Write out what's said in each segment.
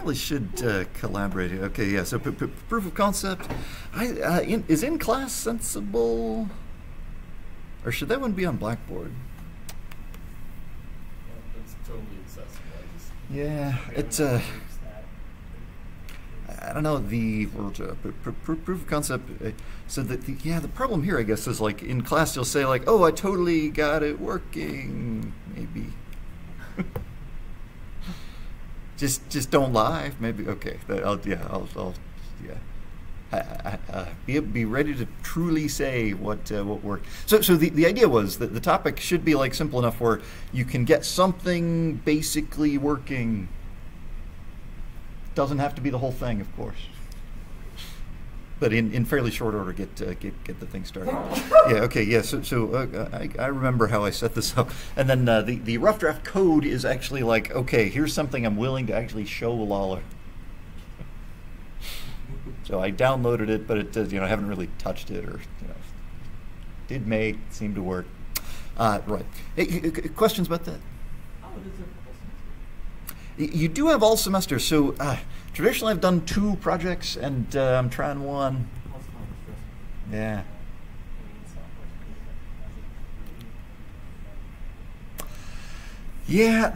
probably should collaborate here. Okay, yeah, so proof of concept. Is in class sensible? Or should that one be on Blackboard? It's totally accessible. Yeah, it's I don't know, the proof of concept. So the problem here, I guess, is like in class you'll say like, oh, I totally got it working, maybe. just don't lie, maybe. Okay, I'll be ready to truly say what worked. So the idea was that the topic should be like simple enough where you can get something basically working. Doesn't have to be the whole thing, of course, but in fairly short order, get the thing started. Yeah. Okay. Yeah. So I remember how I set this up, and then the rough draft code is actually like, okay, here's something I'm willing to actually show Lawler. So I downloaded it, but it does, I haven't really touched it, or did make seem to work. Right. Hey, questions about that? Oh, it is a You do have all semester, so traditionally I've done 2 projects, and I'm trying one. Yeah. Yeah,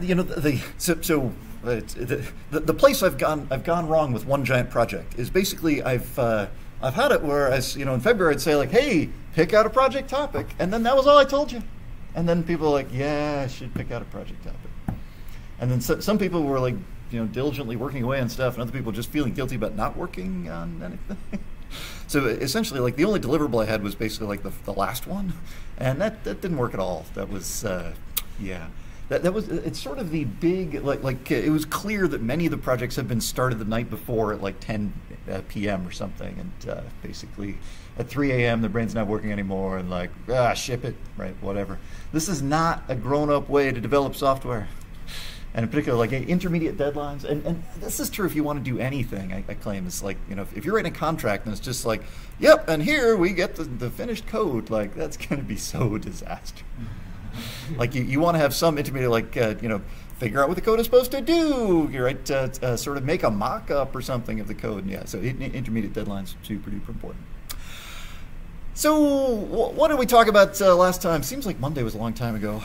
the place I've gone wrong with one giant project is basically I've had it where in February I'd say like, hey, pick out a project topic, and then that was all I told you, and then people are like, yeah, I should pick out a project topic. And then some people were like, diligently working away on stuff, and other people just feeling guilty about not working on anything. So essentially, like the only deliverable I had was basically like the last one, and that didn't work at all. That was, yeah, that was. It's sort of the big like it was clear that many of the projects had been started the night before at like 10 p.m. or something, and basically at 3 a.m. the brain's not working anymore, and like ship it, right? Whatever. This is not a grown-up way to develop software. And in particular, like intermediate deadlines, and this is true if you want to do anything. I claim it's like if you're writing a contract and it's just like, yep, and here we get the finished code, like that's going to be so disaster. Like you want to have some intermediate, like figure out what the code is supposed to do. You're right, sort of make a mock-up or something of the code. Yeah, so intermediate deadlines super duper important. So what did we talk about last time? Seems like Monday was a long time ago.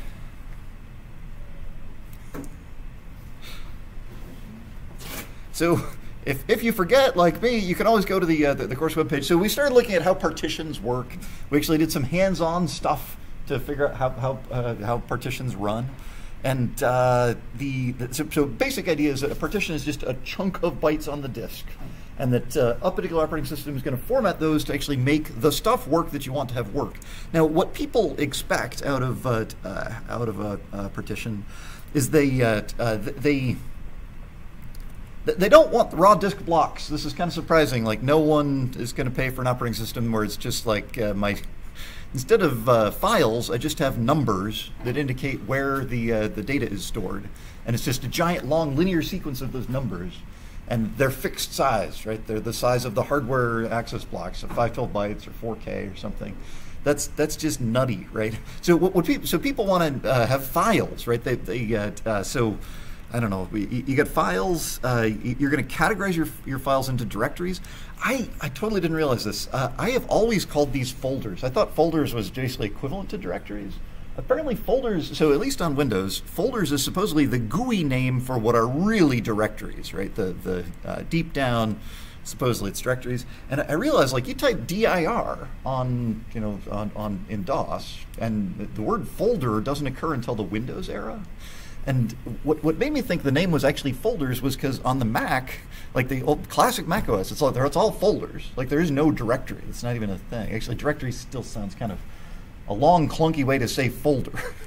So if you forget, like me, you can always go to the course webpage. So we started looking at how partitions work. We actually did some hands-on stuff to figure out how partitions run. And so basic idea is that a partition is just a chunk of bytes on the disk, and that a particular operating system is going to format those to actually make the stuff work that you want to have work. Now, what people expect out of a partition is they don't want the raw disk blocks. This is kind of surprising. Like no one is going to pay for an operating system where it's just like instead of files, I just have numbers that indicate where the data is stored, and it's just a giant long linear sequence of those numbers, and they're fixed size, right? They're the size of the hardware access blocks, so 512 bytes or 4K or something. That's just nutty, right? So people want to have files, right? So. I don't know, you get files, you're going to categorize your files into directories. I totally didn't realize this. I have always called these folders. I thought folders was basically equivalent to directories. Apparently folders, so at least on Windows, folders is supposedly the GUI name for what are really directories, right? The deep down, supposedly it's directories. And I realized, like, you type dir on in DOS, and the word folder doesn't occur until the Windows era. And what made me think the name was actually folders was because on the Mac, like the old classic Mac OS, it's all folders. Like there is no directory. It's not even a thing. Actually, directory still sounds kind of a long, clunky way to say folder.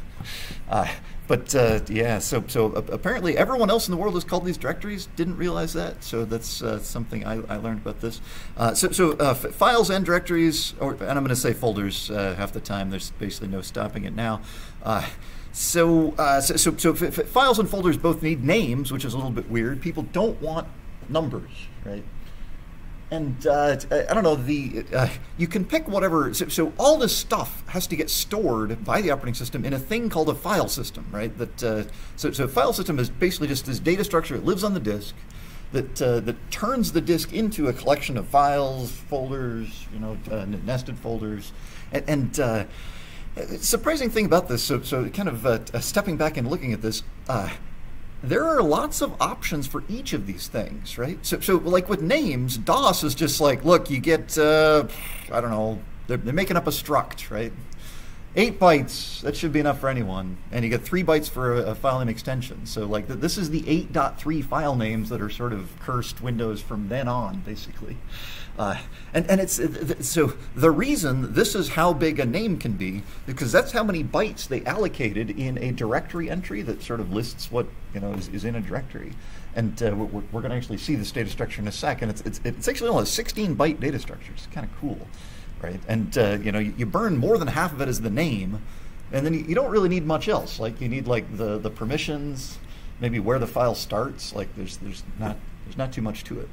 Yeah, so apparently everyone else in the world has called these directories. Didn't realize that. So that's something I learned about this. Files and directories, and I'm going to say folders half the time. There's basically no stopping it now. So files and folders both need names, which is a little bit weird. People don't want numbers, right? And I don't know, you can pick whatever. So all this stuff has to get stored by the operating system in a thing called a file system, right? So a file system is basically just this data structure. It lives on the disk. that turns the disk into a collection of files, folders, nested folders, and surprising thing about this. So kind of stepping back and looking at this. There are lots of options for each of these things, right? So like with names, DOS is just like, look, you get, I don't know, they're making up a struct, right? 8 bytes, that should be enough for anyone. And you get 3 bytes for a file name extension. So like this is the 8.3 file names that are sort of cursed Windows from then on, basically. And it's so the reason this is how big a name can be, because that's how many bytes they allocated in a directory entry that sort of lists what is in a directory. And we're going to actually see this data structure in a second. It's actually only a 16-byte data structure. It's kind of cool, right? And you burn more than half of it as the name, and then you don't really need much else. Like you need like the permissions, maybe where the file starts. Like there's not too much to it.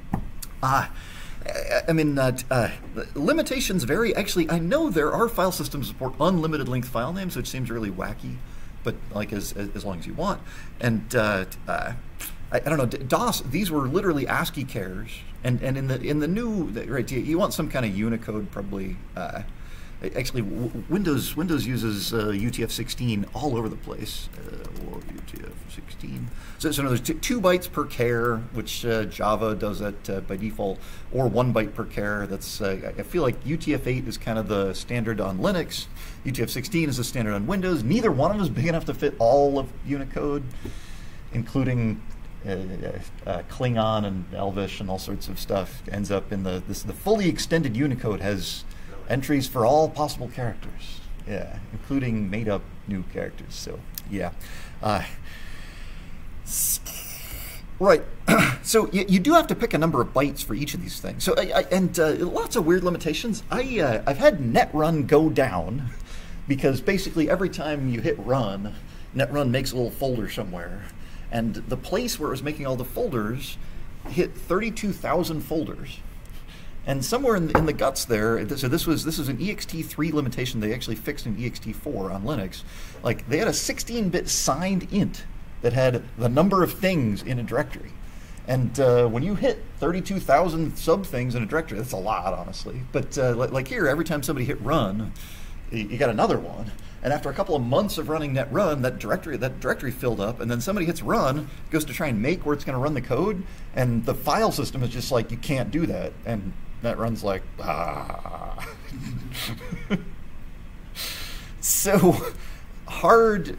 Limitations vary. Actually, I know there are file systems that support unlimited length file names, which seems really wacky, but like as long as you want. And I don't know, DOS, these were literally ASCII chars, and in the new, right, you want some kind of Unicode probably. Actually, Windows uses UTF-16 all over the place, or UTF-16. So there's 2 bytes per char, which Java does that by default, or 1 byte per char. That's I feel like UTF-8 is kind of the standard on Linux. UTF-16 is the standard on Windows. Neither one of them is big enough to fit all of Unicode, including Klingon and Elvish and all sorts of stuff. Ends up in the fully extended Unicode has entries for all possible characters, yeah, including made-up new characters. So, yeah. Right. So you do have to pick a number of bytes for each of these things. So lots of weird limitations. I've had netrun go down because basically every time you hit run, netrun makes a little folder somewhere, and the place where it was making all the folders hit 32,000 folders. And somewhere in the guts there, so this was an ext3 limitation they actually fixed in ext4 on Linux. Like they had a 16-bit signed int that had the number of things in a directory. And when you hit 32,000 sub things in a directory, that's a lot, honestly. But like here, every time somebody hit run, you got another one. And after a couple of months of running netrun, that directory filled up, and then somebody hits run, goes to try and make where it's going to run the code, and the file system is just like, you can't do that. And netrun's like, ah. So hard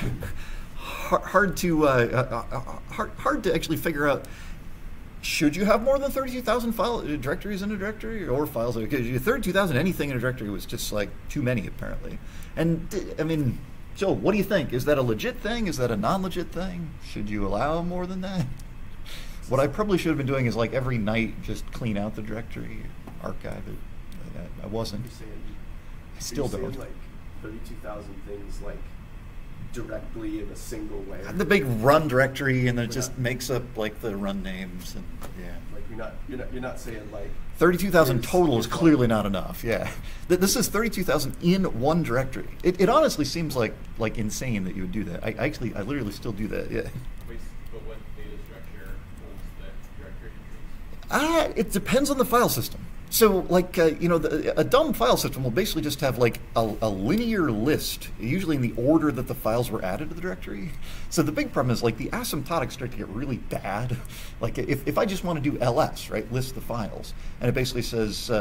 to actually figure out, should you have more than 32,000 file directories in a directory, or files? Because 32,000 anything in a directory was just like too many, apparently. And I mean, so what do you think? Is that a legit thing? Is that a non-legit thing? Should you allow more than that? What I probably should have been doing is like every night just clean out the directory, archive it. I wasn't. I still don't. Like 32,000 things like directly in a single layer. The big run directory, and then it just makes up like the run names, and yeah. Like you're not saying like 32,000 total is clearly not enough. Yeah, this is 32,000 in one directory. It honestly seems like insane that you would do that. I literally still do that. Yeah. But what data structure holds that directory entries? It depends on the file system. So, like, a dumb file system will basically just have, like, a linear list, usually in the order that the files were added to the directory. So the big problem is, like, the asymptotics start to get really bad. Like, if I just want to do ls, right, list the files, and it basically says,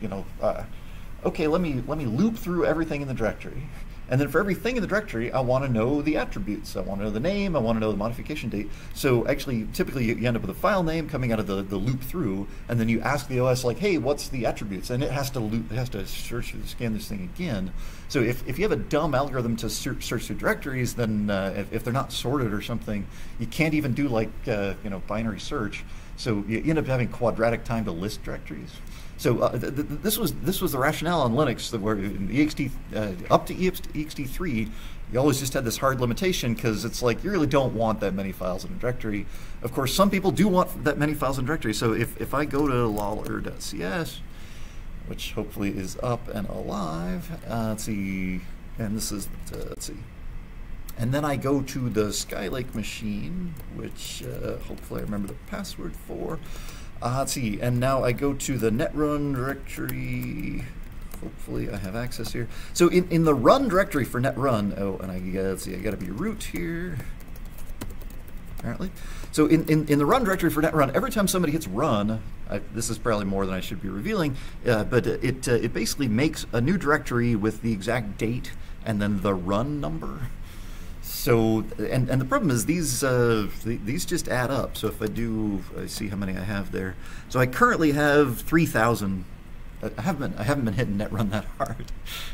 okay, let me loop through everything in the directory. And then for everything in the directory, I want to know the attributes. I want to know the name. I want to know the modification date. So actually, typically, you end up with a file name coming out of the loop through, and then you ask the OS, like, hey, what's the attributes? And it has to scan this thing again. So if you have a dumb algorithm to search through directories, then if they're not sorted or something, you can't even do like binary search. So you end up having quadratic time to list directories. So this was the rationale on Linux, that where in ext up to ext3, you always just had this hard limitation, because it's like you really don't want that many files in a directory. Of course, some people do want that many files in a directory. So if I go to lawler.cs, which hopefully is up and alive, let's see, and this is let's see. And then I go to the Skylake machine, which hopefully I remember the password for. Let's see, and now I go to the netrun directory. Hopefully I have access here. So in the run directory for netrun, oh, and let's see, I gotta be root here, apparently. So in the run directory for netrun, every time somebody hits run, this is probably more than I should be revealing, but it basically makes a new directory with the exact date and then the run number. So, and the problem is these just add up. So if I see how many I have there. So I currently have 3,000. I haven't been hitting netrun that hard.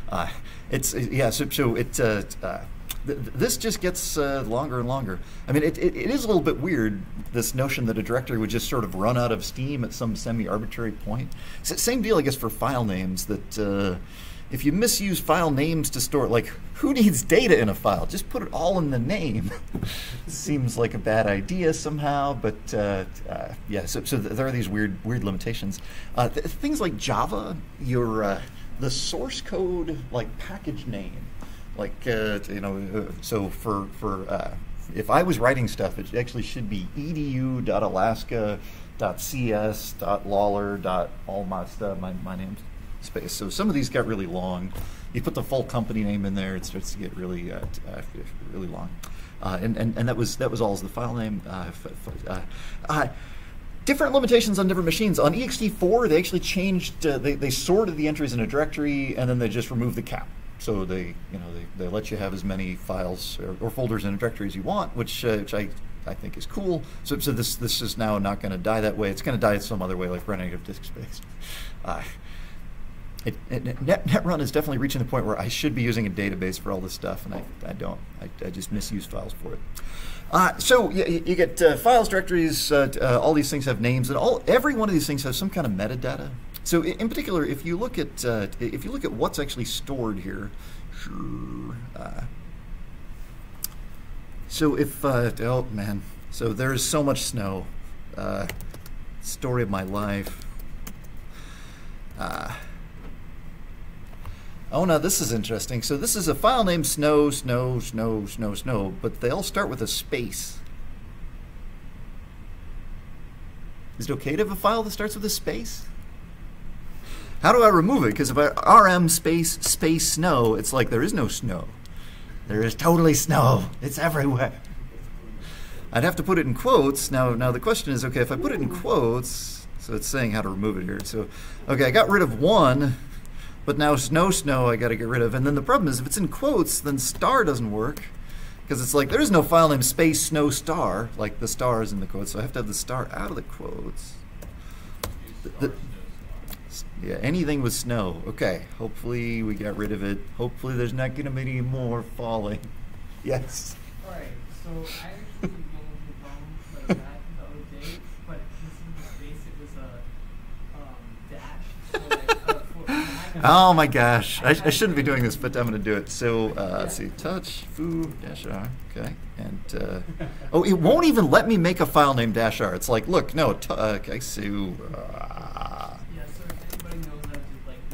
This just gets longer and longer. I mean, it is a little bit weird, this notion that a directory would just sort of run out of steam at some semi-arbitrary point. Same deal, I guess, for file names, that if you misuse file names to store, like, who needs data in a file? Just put it all in the name. Seems like a bad idea somehow, but yeah, so there are these weird limitations. Things like Java, the source code, like, package name, like, so for if I was writing stuff, it actually should be edu.alaska.cs.lawler.all my stuff, my name's space. So some of these got really long. You put the full company name in there, it starts to get really really long. And that was all as the file name. Different limitations on different machines. On ext4, they actually changed. They sorted the entries in a directory, and then they just removed the cap. So they let you have as many files or folders in a directory as you want, which I think is cool. So this is now not going to die that way. It's going to die some other way, like running out of disk space. Netrun is definitely reaching the point where I should be using a database for all this stuff, and I don't. I just misuse files for it. So you get files, directories. All these things have names, and every one of these things has some kind of metadata. So in particular, if you look at what's actually stored here, sure. So if oh man, so there's so much snow. Story of my life. Oh, now this is interesting. So this is a file named snow, but they all start with a space. Is it okay to have a file that starts with a space? How do I remove it? Because if I rm space snow, it's like there is no snow. There is totally snow. It's everywhere. I'd have to put it in quotes. Now the question is, okay, if I put it in quotes, so it's saying how to remove it here. So, okay, I got rid of one. But now snow I got to get rid of. And then the problem is if it's in quotes, then star doesn't work. Because it's like there is no file name space snow star, like the star is in the quotes. So I have to have the star out of the quotes. Yeah, anything with snow. Okay, hopefully we got rid of it. Hopefully there's not going to be any more falling. Yes? All right, so I actually ran into problems like that the other day, but instead of the space, it was a dash. So like, oh my gosh, I shouldn't be doing this, but I'm going to do it. So let's see, touch foo dash r, okay, and oh, it won't even let me make a file named dash r. It's like, look, no, okay, so yeah. So if anybody knows how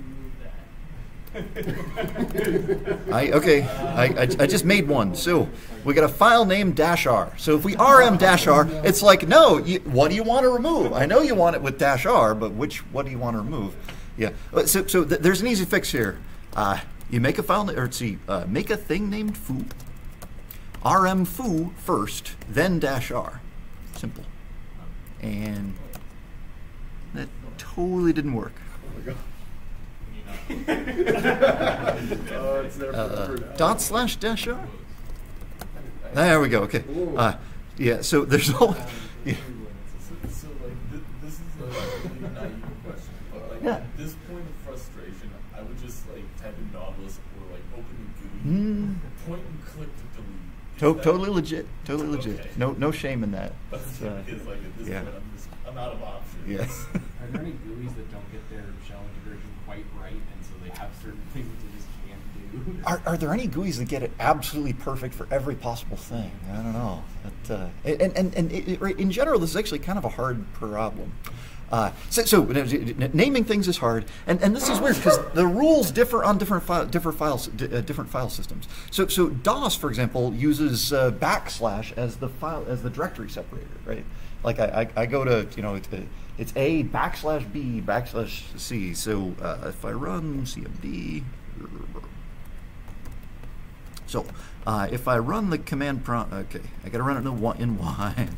to like remove that. I just made one. So we got a file named dash r. So if we rm dash r, it's like, no, what do you want to remove? I know you want it with dash r, but what do you want to remove? Yeah. So there's an easy fix here. You make a file, make a thing named foo. Rm foo first, then dash r. Simple. And that totally didn't work. / dash r. There we go. Okay. Yeah. So there's no. Yeah. So like this is a really naive question, but like yeah. At this point of frustration, I would just like type in Nautilus or like open the GUI, point and click to delete. Totally legit. Totally legit. Okay. No shame in that. But it's like at this yeah. point, I'm out of options. Yes. Are there any GUIs that don't get their shell integration quite right, and so they have certain things they just can't do? Are there any GUIs that get it absolutely perfect for every possible thing? I don't know. But, in general, this is actually kind of a hard problem. So naming things is hard, and this is weird because the rules differ on different file systems. So DOS, for example, uses backslash as the directory separator, right? Like I go to it's A backslash B backslash C. So if I run CMD, so if I run the command prompt, okay, I got to run it in Y.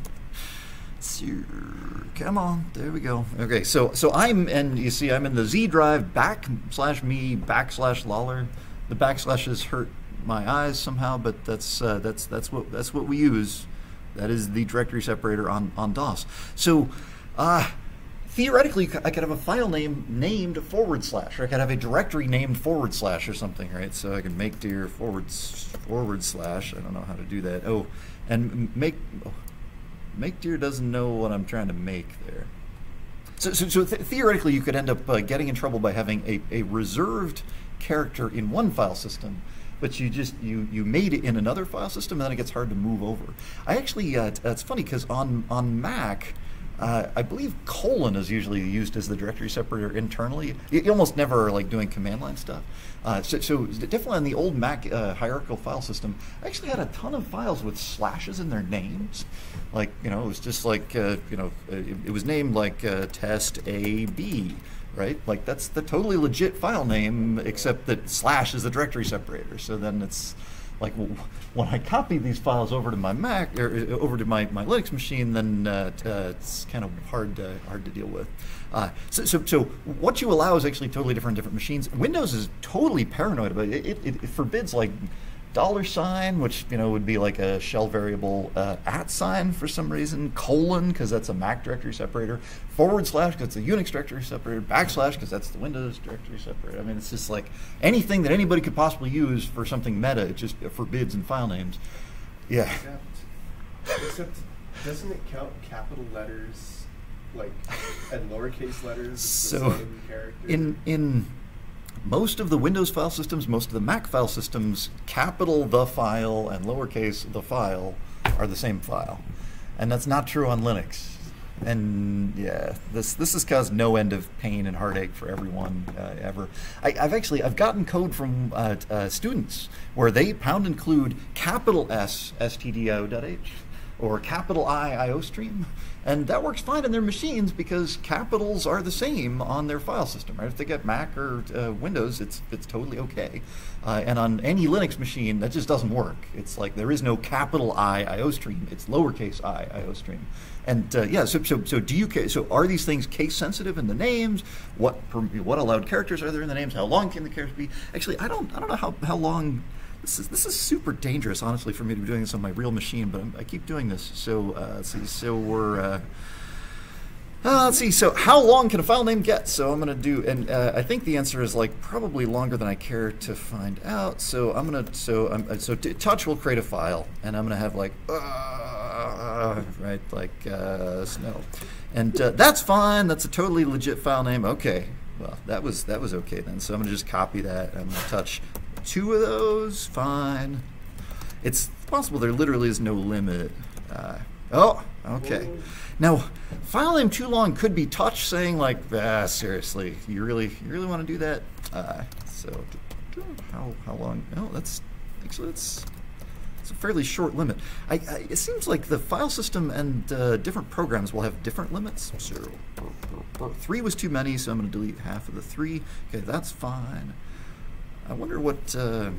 Come on, there we go. Okay, so and you see I'm in the Z drive /me /Lawler. The backslashes hurt my eyes somehow, but that's what we use. That is the directory separator on DOS. So theoretically, I could have a file name named /, or I could have a directory named / or something, right? So I can make dir // I don't know how to do that. Oh, and make dir doesn't know what I'm trying to make there. So theoretically, you could end up getting in trouble by having a reserved character in one file system, but you made it in another file system, and then it gets hard to move over. I actually, it's funny because on Mac, I believe colon is usually used as the directory separator internally. You almost never are like doing command line stuff. So definitely on the old Mac hierarchical file system, I actually had a ton of files with slashes in their names. Like, it was just like, it was named like test A, B, right? Like that's the totally legit file name, except that / is the directory separator. So then it's like when I copy these files over to my Mac or over to my Linux machine, then it's kind of hard to deal with. So what you allow is actually totally different machines. Windows is totally paranoid about it. It forbids like $, which would be like a shell variable, @ for some reason, colon because that's a Mac directory separator, / because it's a Unix directory separator, / because that's the Windows directory separator. I mean, it's just like anything that anybody could possibly use for something meta, it just forbids in file names. Yeah. Except doesn't it count capital letters like and lowercase letters as So the same character? in most of the Windows file systems, most of the Mac file systems, capital the file and lowercase the file are the same file. And that's not true on Linux. And yeah, this has caused no end of pain and heartache for everyone ever. I've gotten code from students where they pound include capital S stdio.h or capital I iostream. And that works fine in their machines because capitals are the same on their file system, right? If they get Mac or Windows, it's totally okay. And on any Linux machine, that just doesn't work. It's like there is no capital I iostream. It's lowercase I iostream. And yeah, so are these things case sensitive in the names? What allowed characters are there in the names? How long can the characters be? Actually, I don't know how long. This is super dangerous, honestly, for me to be doing this on my real machine, but I keep doing this. So let's see. So we're let's see. So how long can a file name get? So I'm going to do, and I think the answer is like probably longer than I care to find out. So I'm going to so touch will create a file, and I'm going to have like right like snow, and that's fine. That's a totally legit file name. Okay, well that was okay then. So I'm going to just copy that. I'm going to touch 2 of those, fine. It's possible there literally is no limit. Oh, okay. Now, file name too long could be touch saying like, seriously, you really want to do that? So, how long? No, that's a fairly short limit. It seems like the file system and different programs will have different limits. So, 3 was too many, so I'm going to delete half of the 3. Okay, that's fine. I wonder what, so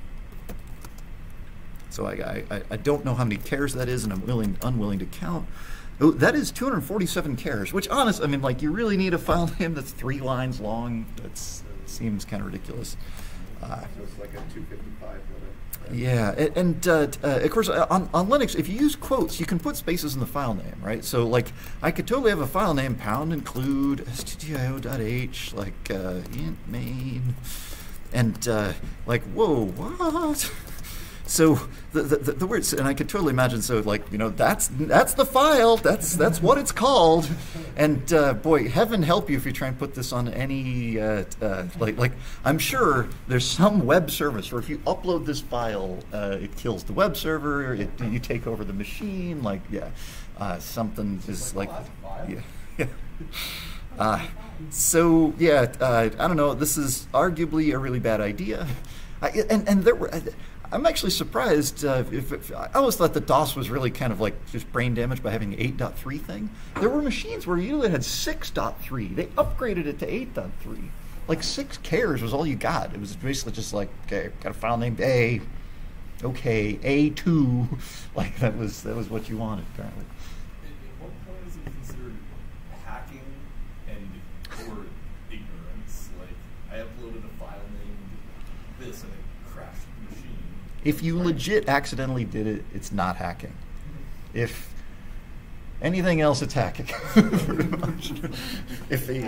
I don't know how many chars that is, and I'm unwilling to count. Oh, that is 247 chars, which honestly, I mean, like, you really need a file name that's 3 lines long? That seems kind of ridiculous. So it's like a 255 limit. Right? Yeah, and of course, on Linux, if you use quotes, you can put spaces in the file name, right? So, like, I could totally have a file name, pound include stdio.h, like, int main. And like, whoa, what? So the words, and I could totally imagine. So like, that's the file. That's what it's called. And boy, heaven help you if you try and put this on any like I'm sure there's some web service where if you upload this file, it kills the web server. You take over the machine. Like something is like yeah. So yeah, I don't know. This is arguably a really bad idea, and there were. I'm actually surprised. I always thought that DOS was really kind of like just brain damaged by having the 8.3 thing. There were machines where you had 6.3. They upgraded it to 8.3. Like 6 chars was all you got. It was basically just like, okay, got a file named A. Okay, A2. Like that was what you wanted apparently. At what point is it considered hacking or ignorance? Like I uploaded a file named this and it crashed the machine. If you legit accidentally did it, it's not hacking. If anything else, it's hacking. Pretty much. If the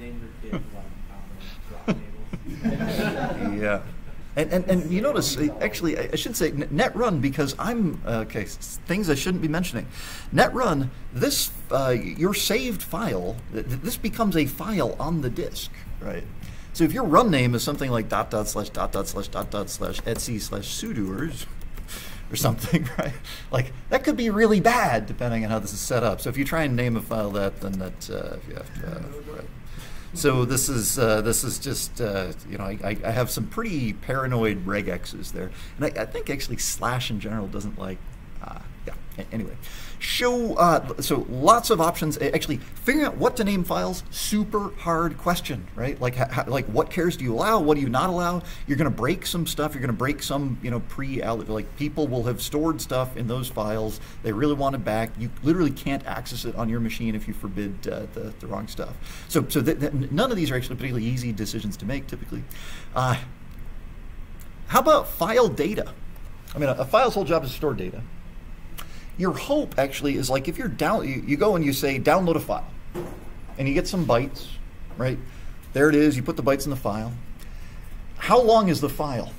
yeah. And you notice, actually, I should say netrun because I'm, okay, things I shouldn't be mentioning. Netrun, this, your saved file, this becomes a file on the disk, right? So if your run name is something like .. // /etc/sudoers or something, right? Like that could be really bad depending on how this is set up. So if you try and name a file that, then that you have to. Right. So this is just you know I have some pretty paranoid regexes there, and I think actually / in general doesn't like. Yeah. Anyway, so lots of options. Actually, figuring out what to name files, super hard question, right? Like what chars do you allow? What do you not allow? You're going to break some stuff. You're going to break some, you know, like people will have stored stuff in those files. They really want it back. You literally can't access it on your machine if you forbid the wrong stuff. So none of these are actually particularly easy decisions to make typically. How about file data? I mean, a file's whole job is to store data. Your hope actually is like if you're you go and you say download a file, and you get some bytes, right? There it is. You put the bytes in the file. How long is the file?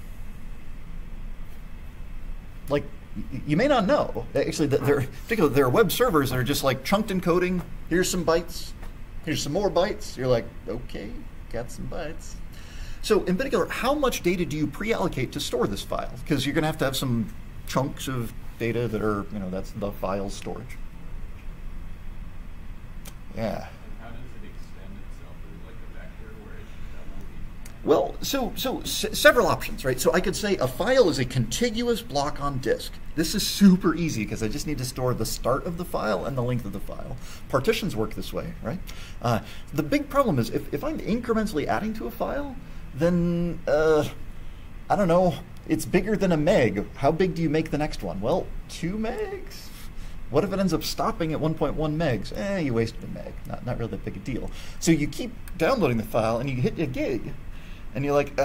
Like you may not know. Actually, particularly there are web servers that are just like chunked encoding. Here's some bytes. Here's some more bytes. You're like, okay, got some bytes. So in particular, how much data do you pre-allocate to store this file? Because you're going to have some chunks of data that are, you know, that's the file storage. Yeah. And how does it extend itself? Is it like a vector where it's Well, so several options, right? So I could say a file is a contiguous block on disk. This is super easy because I just need to store the start of the file and the length of the file. Partitions work this way, right? The big problem is if I'm incrementally adding to a file, then I don't know, it's bigger than a meg. How big do you make the next one? Well, 2 megs? What if it ends up stopping at 1.1 megs? You wasted a meg. Not really that big a deal. So you keep downloading the file and you hit a gig and you're like,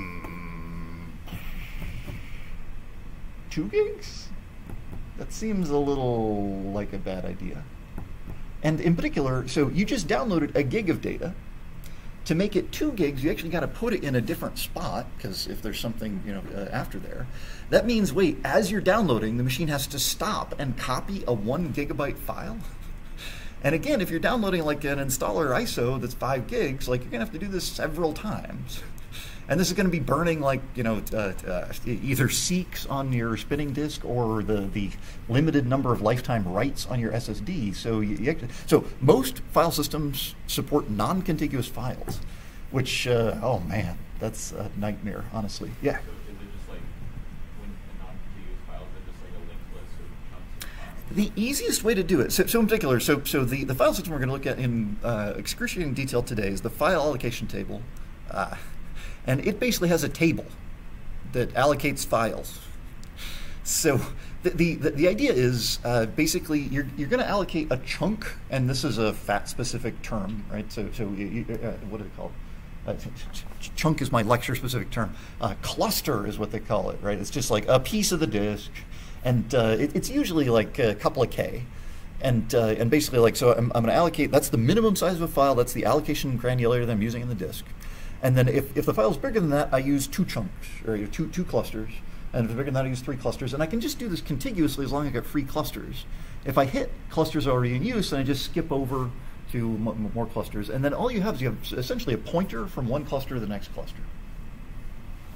2 gigs? That seems a little like a bad idea. And in particular, so you just downloaded a gig of data. To make it 2 gigs, you actually got to put it in a different spot, because if there's something, you know, after there, that means, wait, as you're downloading, the machine has to stop and copy a 1 gigabyte file. And again, if you're downloading like an installer ISO that's 5 gigs, like you're gonna have to do this several times. And this is going to be burning like, you know, either seeks on your spinning disk or the limited number of lifetime writes on your SSD. So most file systems support non-contiguous files, which, oh man, that's a nightmare, honestly. Yeah. So is it just like when a non-contiguous file, is it just like a linked list of chunks of files? The easiest way to do it, so in particular, so the file system we're going to look at in excruciating detail today is the File Allocation Table. And it basically has a table that allocates files. So the idea is basically you're going to allocate a chunk, and this is a FAT-specific term, right? So what are they called? Chunk is my lecture-specific term. Cluster is what they call it, right? It's just like a piece of the disk, and it's usually like a couple of K. And basically, like, so I'm going to allocate. That's the minimum size of a file. That's the allocation granularity that I'm using in the disk. And then if the file is bigger than that, I use 2 chunks, or two clusters. And if it's bigger than that, I use 3 clusters. And I can just do this contiguously as long as I get free clusters. If I hit clusters already in use, then I just skip over to more clusters. And then all you have is you have essentially a pointer from one cluster to the next cluster.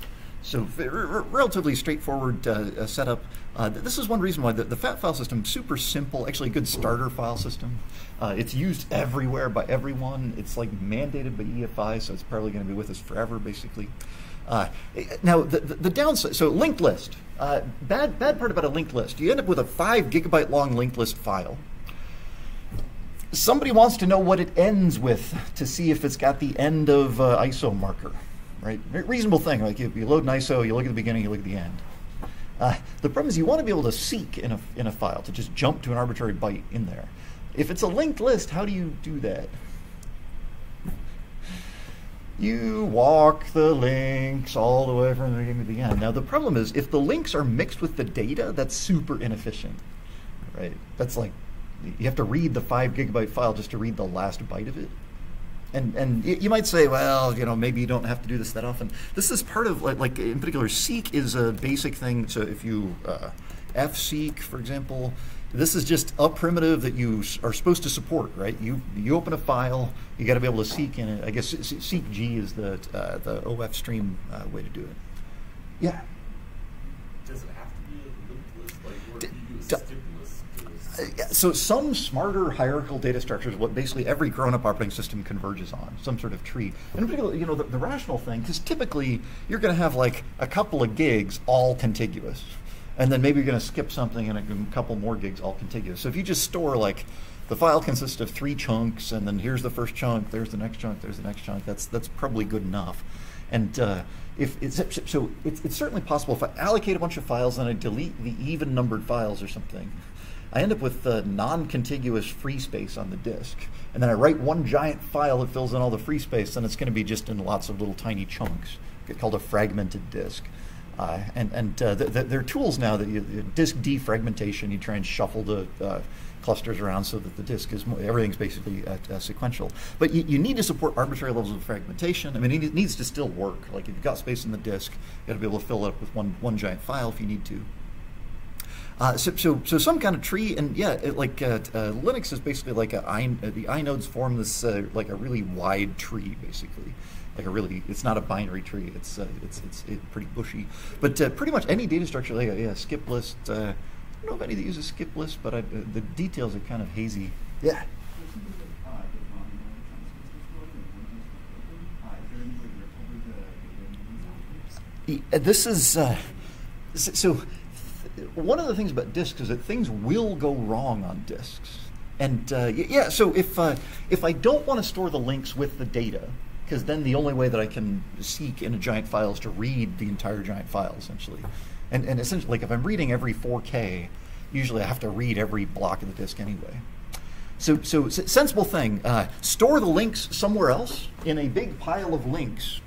So relatively straightforward setup. This is one reason why the FAT file system is super simple, actually a good starter file system. It's used everywhere by everyone. It's like mandated by EFI, so it's probably going to be with us forever, basically. Now, the downside, so linked list. Bad part about a linked list. You end up with a 5 GB long linked list file. Somebody wants to know what it ends with to see if it's got the end of ISO marker, right? Reasonable thing, like you load an ISO, you look at the beginning, you look at the end. The problem is you want to be able to seek in a file, to just jump to an arbitrary byte in there. If it's a linked list, how do you do that? You walk the links all the way from the beginning to the end. Now the problem is, if the links are mixed with the data, that's super inefficient, right? That's like, you have to read the 5 GB file just to read the last byte of it. And you might say, well, maybe you don't have to do this that often. This is part of, like in particular, seek is a basic thing. So if you fseek, for example, this is just a primitive that you are supposed to support, right? You open a file, you got to be able to seek in it. I guess seek G is the OF stream way to do it. Yeah. Does it have to be a linked list? Like, or do you use skip list? So some smarter hierarchical data structures, what basically every grown-up operating system converges on, some sort of tree. And in particular, the rational thing, because typically you're going to have like a couple of gigs all contiguous. And then maybe you're going to skip something and a couple more gigs all contiguous. So if you just store like the file consists of 3 chunks, and then here's the first chunk, there's the next chunk, there's the next chunk, that's probably good enough. And it's certainly possible if I allocate a bunch of files and I delete the even numbered files or something, I end up with non-contiguous free space on the disk. And then I write one giant file that fills in all the free space, and it's going to be just in lots of little tiny chunks. It's called a fragmented disk. There are tools now that disk defragmentation, you try and shuffle the clusters around so that the disk is everything's basically sequential. But you need to support arbitrary levels of fragmentation. I mean, it needs to still work. Like if you've got space in the disk, you got to be able to fill it up with one giant file if you need to. So some kind of tree, and yeah, Linux is basically like the inodes form this like a really wide tree, basically. Like it's not a binary tree. It's pretty bushy, but pretty much any data structure, like a skip list. I don't know of any that uses skip list, but the details are kind of hazy. Yeah. This is so. One of the things about disks is that things will go wrong on disks, and yeah. So if I don't want to store the links with the data, because then the only way that I can seek in a giant file is to read the entire giant file, essentially. And essentially, like if I'm reading every 4K, usually I have to read every block of the disk anyway. So sensible thing, store the links somewhere else in a big pile of links.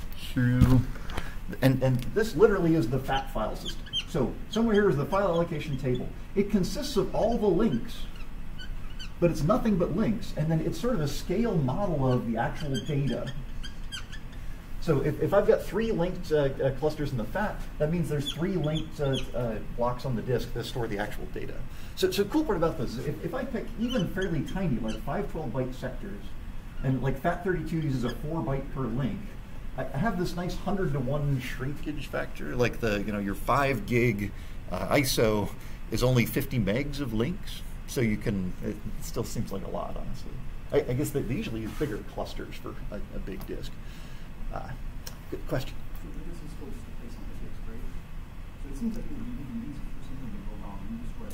And this literally is the FAT file system. So somewhere here is the file allocation table. It consists of all the links, but it's nothing but links. And then it's sort of a scale model of the actual data. So if I've got 3 linked clusters in the FAT, that means there's 3 linked blocks on the disk that store the actual data. So the cool part about this is if I pick even fairly tiny, like 512-byte sectors, and like FAT32 uses a 4 byte per link, I have this nice 100-to-1 shrinkage factor. Like your 5 gig ISO is only 50 megs of links. So you can, it still seems like a lot, honestly. I guess they usually use bigger clusters for a big disk. Good question. So this is supposed to place on the disk, right? So it seems like it would be really easy for something to go wrong.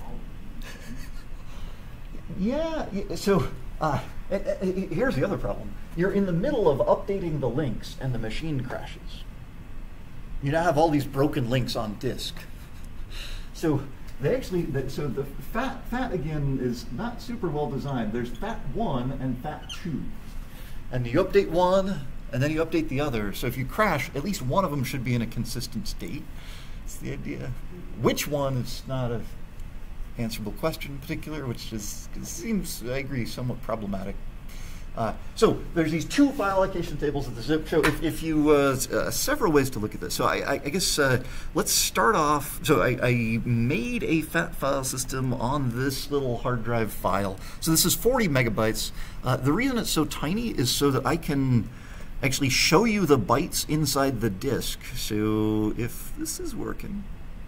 You destroy all of them. Yeah, so here's the other problem. You're in the middle of updating the links and the machine crashes. You now have all these broken links on disk. So they actually, so the FAT again is not super well designed. There's FAT1 and FAT2. And you update one, and then you update the other. So if you crash, at least one of them should be in a consistent state. That's the idea. Which one is not a answerable question in particular, which seems, I agree, somewhat problematic. So there's these 2 file allocation tables at the zip show. If you several ways to look at this. So I guess let's start off. So I made a FAT file system on this little hard drive file. So this is 40 megabytes. The reason it's so tiny is so that I can actually show you the bytes inside the disk. So if this is working,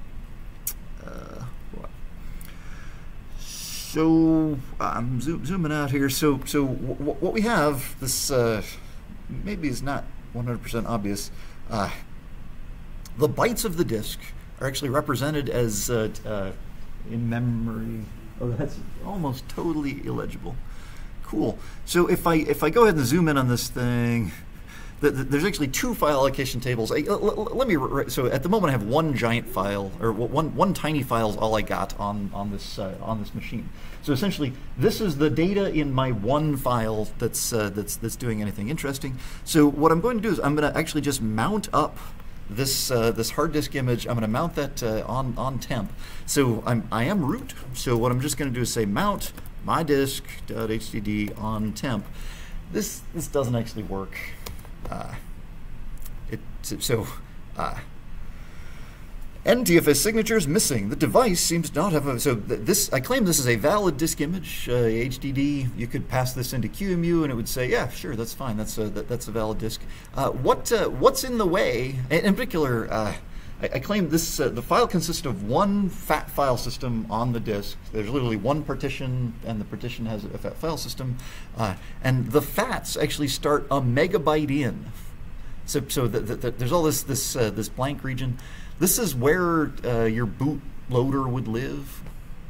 so I'm zooming out here. So what we have, this maybe is not 100% obvious. The bytes of the disk are actually represented as in memory. Oh, that's almost totally illegible. Cool. So if I go ahead and zoom in on this thing, there's actually two file allocation tables. Let me. So at the moment, I have one giant file, or one tiny file is all I got on this machine. So essentially, this is the data in my one file that's doing anything interesting. So what I'm going to do is I'm going to actually just mount up this hard disk image. I'm going to mount that on temp. So I am root. So what I'm just going to do is say mount my disk.htd on temp. This doesn't actually work. NTFS signature is missing. The device seems not have a. So I claim this is a valid disk image, HDD. You could pass this into QEMU, and it would say, yeah, sure, that's fine. That's a valid disk. What's in the way? In particular, I claim this. The file consists of one FAT file system on the disk. There's literally one partition, and the partition has a FAT file system. And the FATs actually start a megabyte in. So there's all this blank region. This is where your bootloader would live.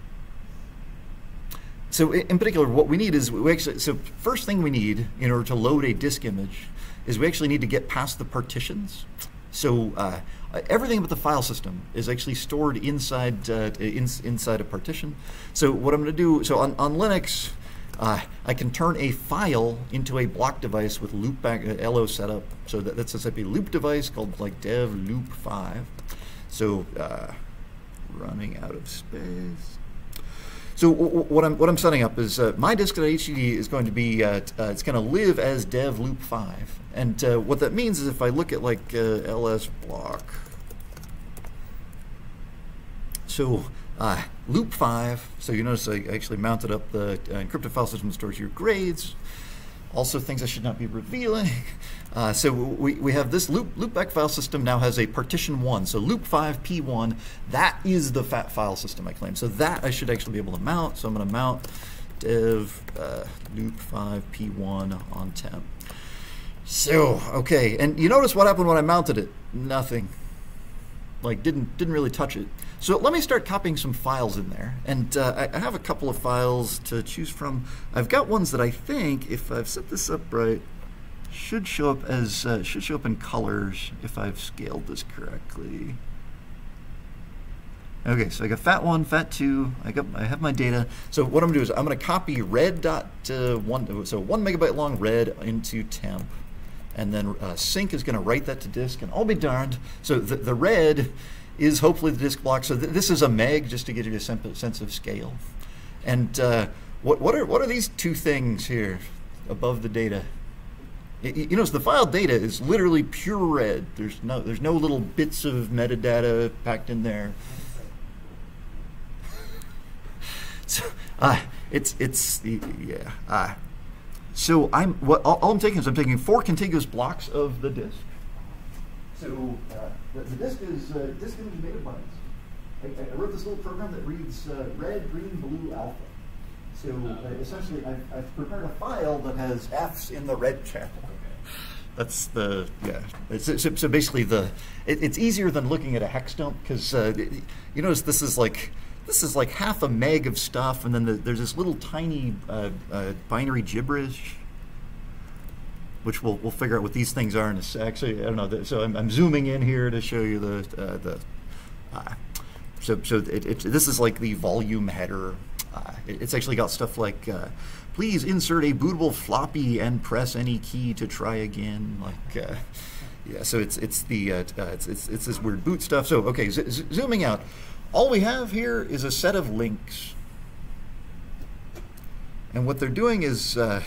So in particular, what we need is first thing we need in order to load a disk image is we actually need to get past the partitions. So everything about the file system is actually stored inside inside a partition. So what I'm going to do, so on Linux, I can turn a file into a block device with loopback LO setup. So that's a loop device called like dev loop 5. So running out of space. So what I'm setting up is my disk.htd is going to be it's going to live as dev loop 5, and what that means is if I look at like ls block, so loop 5. So you notice I actually mounted up the encrypted file system that stores your grades. Also things I should not be revealing. So we have this loopback file system now has a partition 1. So loop 5 P1, that is the FAT file system I claim. So that I should actually be able to mount. So I'm going to mount dev loop 5 P1 on temp. So, okay, and you notice what happened when I mounted it? Nothing. Like didn't really touch it. So let me start copying some files in there, and I have a couple of files to choose from. I've got ones that I think, if I've set this up right, should show up as in colors if I've scaled this correctly. Okay, so I got FAT1, FAT2. I have my data. So what I'm gonna do is I'm gonna copy red.1, so 1 megabyte long red into temp, and then sync is gonna write that to disk, and I'll be darned. So the red is hopefully the disk block. So this is a meg, just to give you a sense of scale. And what are these two things here above the data? You notice the file data is literally pure red. There's no little bits of metadata packed in there. So so all I'm taking is I'm taking 4 contiguous blocks of the disk. So the disk is disk image made of bytes. I wrote this little program that reads red, green, blue, alpha. So essentially, I've prepared a file that has Fs in the red channel. That's the So basically, it's easier than looking at a hex dump because you notice this is like half a meg of stuff, and then there's this little tiny binary gibberish, which we'll figure out what these things are in a sec. So I don't know. So I'm zooming in here to show you this is like the volume header. It's actually got stuff like please insert a bootable floppy and press any key to try again. Like yeah. So it's this weird boot stuff. So okay, zooming out. All we have here is a set of links, and what they're doing is. So,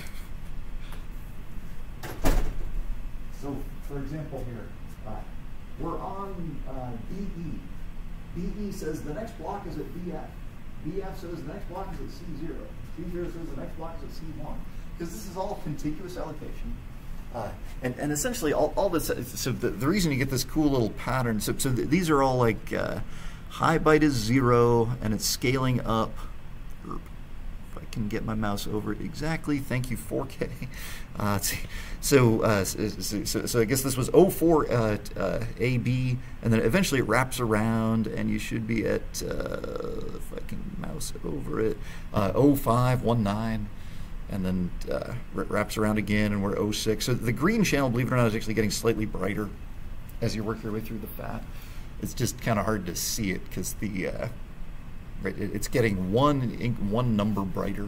for example, here we're on BE. BE says the next block is at BF. BF says the next block is at C0. C0 says the next block is at C1. Because this is all contiguous allocation. And essentially all this, so the reason you get this cool little pattern, so these are all like high byte is 0 and it's scaling up. If I can get my mouse over it exactly, thank you 4K. Let's see. So I guess this was 04 AB, and then eventually it wraps around, and you should be at, if I can mouse over it, 0519. And then wraps around again, and we're 06. So the green channel, believe it or not, is actually getting slightly brighter as you work your way through the FAT. It's just kind of hard to see it because the it's getting one number brighter.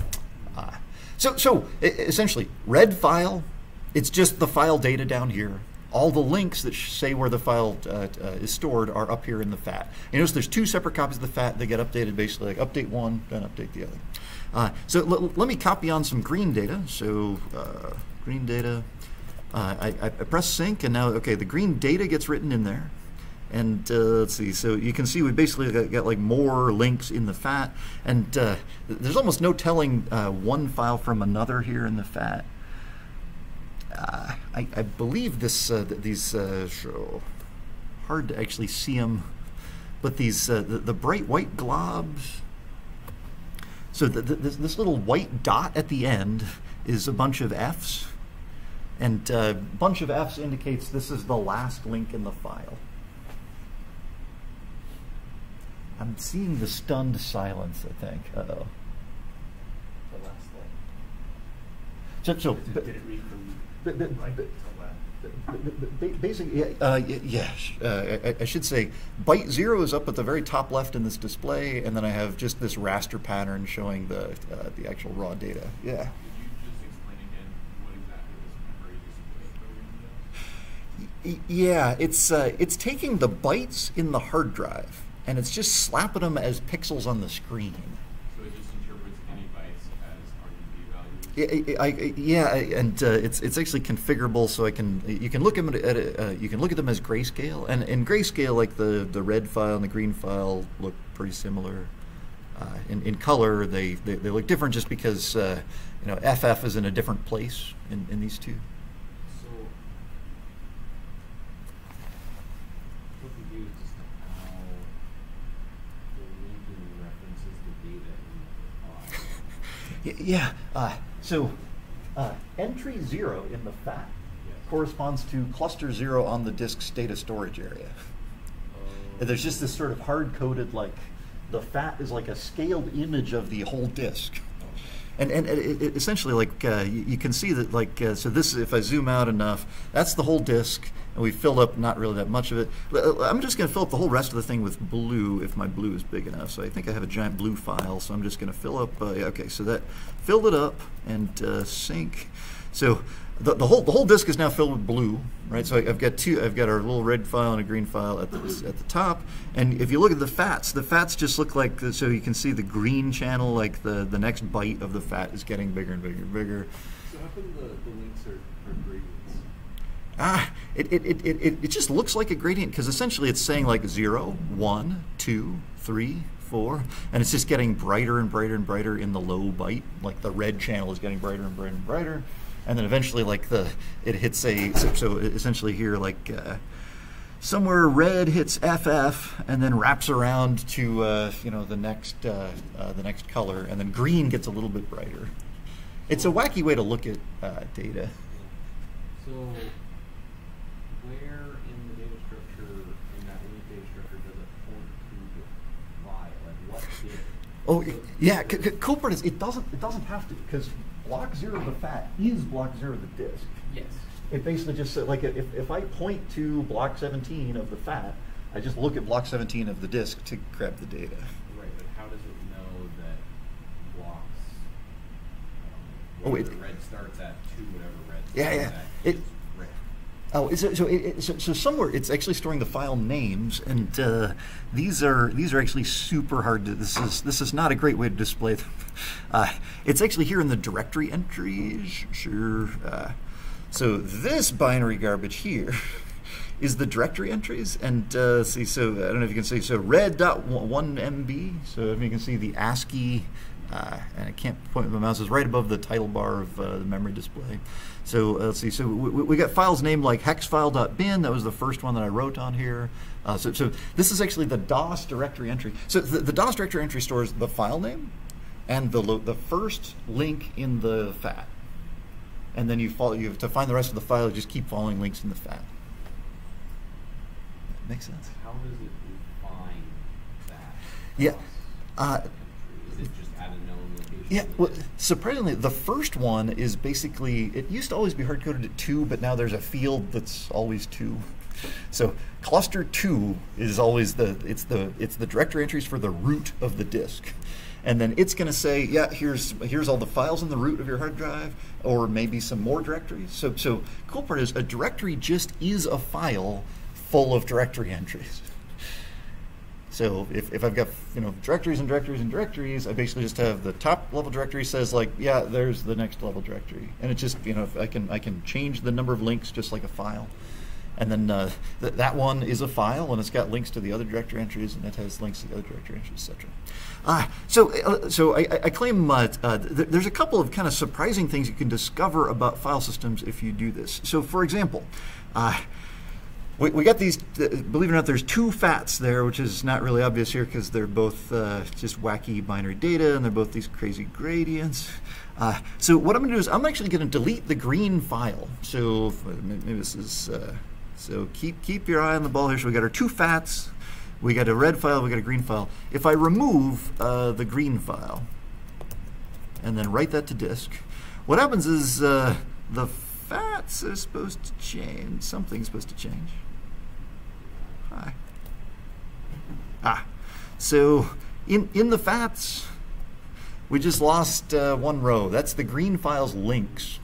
So essentially, red file, it's just the file data down here. All the links that say where the file is stored are up here in the FAT. You notice there's 2 separate copies of the FAT. They get updated basically like update one, then update the other. So let me copy on some green data. So green data, I press sync, and now, okay, the green data gets written in there. And let's see, so you can see we basically got like more links in the FAT, and there's almost no telling one file from another here in the FAT. I believe these hard to actually see them, but these the bright white globs. So this little white dot at the end is a bunch of Fs, and a bunch of Fs indicates this is the last link in the file. I'm seeing the stunned silence, I think. Uh-oh. The last line. So Did it read from right to left? basically, I should say byte 0 is up at the very top left in this display, and then I have just this raster pattern showing the actual raw data. Yeah. Could you just explain again what exactly this memory display program does? Yeah, it's taking the bytes in the hard drive, and it's just slapping them as pixels on the screen. So it just interprets any bytes as RGB values? Yeah, and it's actually configurable, so you can look at you can look at them as grayscale, and in grayscale, like the red file and the green file look pretty similar. In color, they look different just because FF is in a different place in these two. So what we use is how the linking references the data in the file. Yeah. So entry 0 in the FAT corresponds to cluster 0 on the disk's data storage area. There's just this sort of hard-coded, like, the FAT is like a scaled image of the whole disk. And it essentially, like, you can see that, like, so this, if I zoom out enough, that's the whole disk, and we filled up not really that much of it. I'm just going to fill up the whole rest of the thing with blue if my blue is big enough. So I think I have a giant blue file, so I'm just going to fill up, okay, so that filled it up and sync. So the whole disk is now filled with blue, right? So I've got our little red file and a green file at the top. And if you look at the FATs just look like, so you can see the green channel, like the next byte of the FAT is getting bigger and bigger and bigger. So how come the links are gradients? It just looks like a gradient because essentially it's saying like 0, 1, 2, 3, 4, and it's just getting brighter and brighter and brighter in the low byte. Like the red channel is getting brighter and brighter and brighter. And then eventually, like it hits so essentially here, like somewhere red hits FF, and then wraps around to the next color, and then green gets a little bit brighter. It's a wacky way to look at data. So where in the data structure, in that link data structure, does it point to the file? Like what did? Oh yeah, cool part is it doesn't have to, because block 0 of the FAT is block 0 of the disk. Yes. It basically just said, like, if I point to block 17 of the FAT, I just look at block 17 of the disk to grab the data. Right, but how does it know that blocks? Oh, Whatever red starts at 2, whatever red. Yeah. At It- is red. Oh, so somewhere it's actually storing the file names, and these are actually super hard to. This is not a great way to display them. It's actually here in the directory entries. Sure. So this binary garbage here is the directory entries, and see. So I don't know if you can see. So red.1 MB. So if you can see the ASCII and I can't point with my mouse. It's right above the title bar of the memory display. So let's see. So we got files named like hexfile.bin. That was the first one that I wrote on here. So this is actually the DOS directory entry. So the DOS directory entry stores the file name and the first link in the FAT. And then you have to find the rest of the file. You just keep following links in the FAT. Makes sense. How does it define that? Yeah. Is it just at a known location? Yeah, well, surprisingly, the first one is basically, it used to always be hard-coded at 2, but now there's a field that's always 2. So cluster 2 is always it's the directory entries for the root of the disk. And then it's going to say, yeah, here's all the files in the root of your hard drive, or maybe some more directories. So cool part is a directory just is a file full of directory entries. So if I've got directories and directories and directories, I basically just have the top level directory says like, yeah, there's the next level directory, and it just I can change the number of links just like a file, and then that one is a file and it's got links to the other directory entries, and it has links to the other directory entries, etc. So I claim there's a couple of kind of surprising things you can discover about file systems if you do this. So for example. We got these, believe it or not, there's 2 FATs there, which is not really obvious here because they're both just wacky binary data, and they're both these crazy gradients. So what I'm going to do is I'm actually going to delete the green file. So maybe this is, so keep your eye on the ball here. So we got our 2 FATs, we got a red file, we got a green file. If I remove the green file and then write that to disk, what happens is the FATs are supposed to change. Something's supposed to change. So in the FATs, we just lost 1 row. That's the green file's links.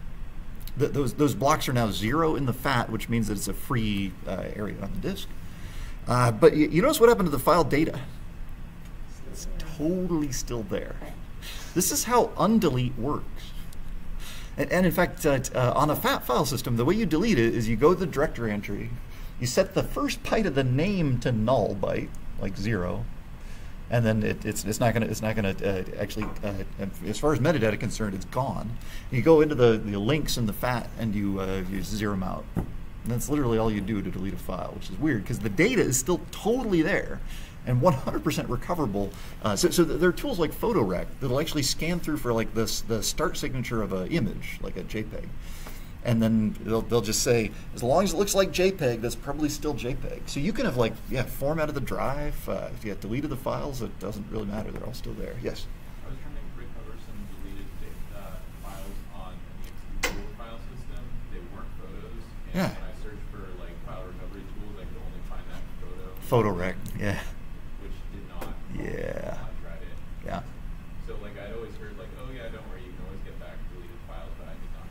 Those blocks are now 0 in the FAT, which means that it's a free area on the disk. But you notice what happened to the file data? It's totally still there. This is how undelete works. And in fact, on a FAT file system, the way you delete it is you go to the directory entry, you set the first byte of the name to null byte, like 0, and then it's not gonna actually, as far as metadata is concerned, it's gone. You go into the links in the FAT and you zero them out. And that's literally all you do to delete a file, which is weird because the data is still totally there and 100% recoverable. So there are tools like PhotoRec that'll actually scan through for like the start signature of an image, like a JPEG. And then they'll just say, as long as it looks like JPEG, that's probably still JPEG. So you can have formatted the drive, if you have deleted the files, it doesn't really matter, they're all still there. Yes? I was trying to recover some deleted files on the Google file system. They weren't photos. And Yeah. when I searched for like file recovery tools, I could only find that photo. PhotoRec, yeah. Which did not. Yeah. I tried it. Yeah. So like I'd always heard like, oh yeah, don't worry, you can always get back deleted files, but I did not.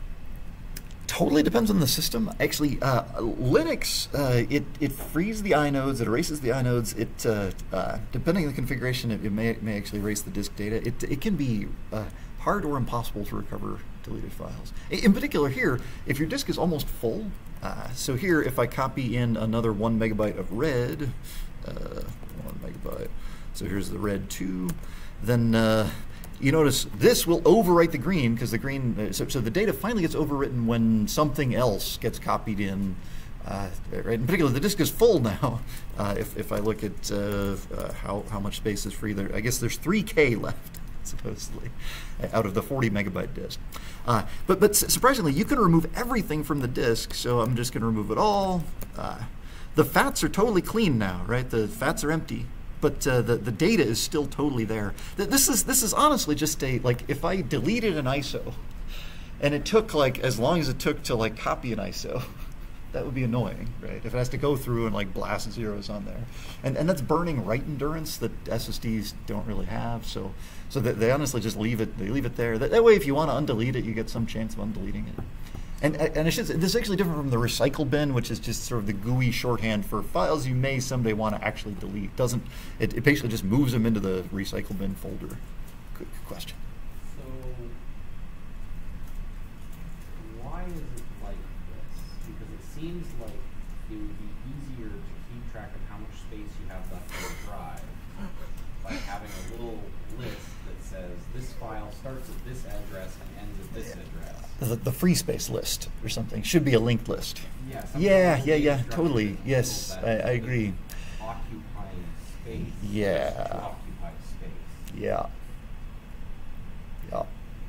Totally depends on the system. Actually, Linux, it frees the inodes, it erases the inodes. It depending on the configuration, it may actually erase the disk data. It can be hard or impossible to recover deleted files. In particular, here, if your disk is almost full, so here, if I copy in another 1 megabyte of red, 1 megabyte. So here's the red 2. Then you notice this will overwrite the green because the green, so the data finally gets overwritten when something else gets copied in. Right? In particular, the disk is full now. If I look at how much space is free there, I guess there's 3K left, supposedly, out of the 40 megabyte disk. But surprisingly, you can remove everything from the disk, so I'm just going to remove it all. The FATs are totally clean now, right? The FATs are empty. But the data is still totally there. This is honestly just if I deleted an ISO, and it took as long as it took to copy an ISO, that would be annoying, right? If it has to go through and blast zeros on there, and that's burning write endurance that SSDs don't really have. So that they honestly just leave it. They leave it there. That way, if you want to undelete it, you get some chance of undeleting it. And I should say, this is actually different from the recycle bin, which is just sort of the GUI shorthand for files you may someday want to actually delete. It basically just moves them into the recycle bin folder. Good question. So, why is it like this? Because it seems like it would be easier to keep track of how much space you have left on the drive by having a little list that says this file starts at this address and ends at this address. The free space list or something should be a linked list. Yeah, Yeah, totally. Yes, I agree. Occupying space. Yeah. To occupy space. Yeah. Yeah.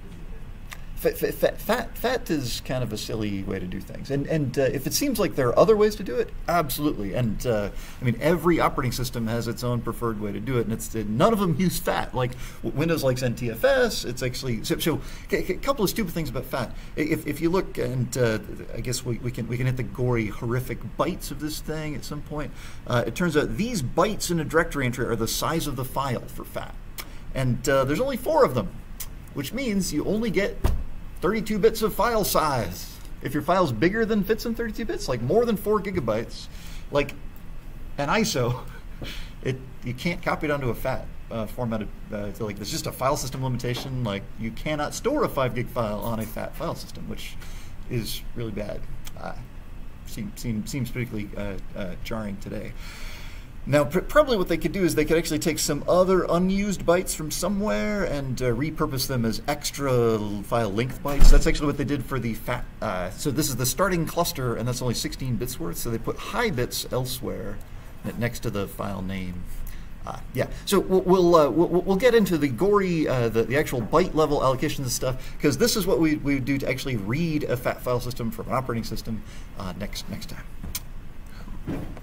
FAT is kind of a silly way to do things, and if it seems like there are other ways to do it, absolutely. And I mean, every operating system has its own preferred way to do it, and it's none of them use FAT. Like Windows likes NTFS. It's actually so a couple of stupid things about FAT. If you look, and I guess we can hit the gory, horrific bytes of this thing at some point. It turns out these bytes in a directory entry are the size of the file for FAT, and there's only 4 of them, which means you only get 32 bits of file size. If your file's bigger than fits in 32 bits, like more than 4 gigabytes, like an ISO, you can't copy it onto a FAT formatted. So like there's just a file system limitation. Like you cannot store a 5 gig file on a FAT file system, which is really bad. Seems particularly jarring today. Now, probably what they could do is they could actually take some other unused bytes from somewhere and repurpose them as extra file length bytes. That's actually what they did for the FAT. So this is the starting cluster, and that's only 16 bits worth. So they put high bits elsewhere next to the file name. Yeah. So we'll get into the gory, the actual byte level allocations and stuff, because this is what we would do to actually read a FAT file system from an operating system next time.